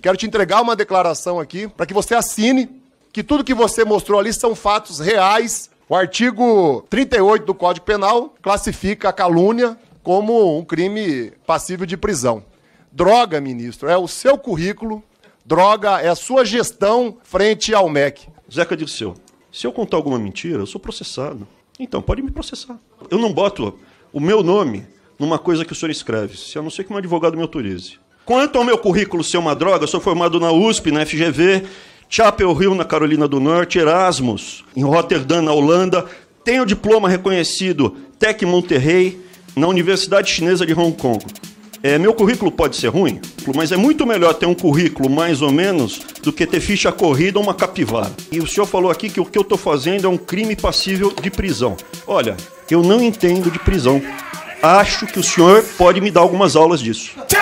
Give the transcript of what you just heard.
Quero te entregar uma declaração aqui para que você assine que tudo que você mostrou ali são fatos reais. O artigo 38 do Código Penal classifica a calúnia como um crime passível de prisão. Droga, ministro, é o seu currículo, droga é a sua gestão frente ao MEC. Zeca Dirceu, se eu contar alguma mentira, eu sou processado. Então, pode me processar. Eu não boto o meu nome numa coisa que o senhor escreve, a não ser que um advogado me autorize. Quanto ao meu currículo ser uma droga, eu sou formado na USP, na FGV, Chapel Hill, na Carolina do Norte, Erasmus, em Rotterdam, na Holanda, tenho diploma reconhecido Tec Monterrey, na Universidade Chinesa de Hong Kong. Meu currículo pode ser ruim, mas é muito melhor ter um currículo mais ou menos do que ter ficha corrida ou uma capivara. E o senhor falou aqui que o que eu estou fazendo é um crime passível de prisão. Olha, eu não entendo de prisão. Acho que o senhor pode me dar algumas aulas disso.